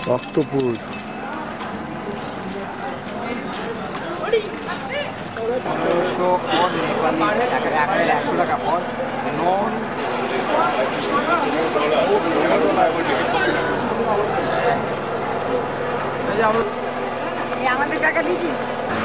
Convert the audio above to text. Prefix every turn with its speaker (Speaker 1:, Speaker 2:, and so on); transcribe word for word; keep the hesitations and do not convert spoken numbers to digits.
Speaker 1: ভক্তপুর
Speaker 2: পনেরোশো অন নেপালি টাকা একশো টাকা পর নন
Speaker 3: আমাদের টাকা দিয়েছিস।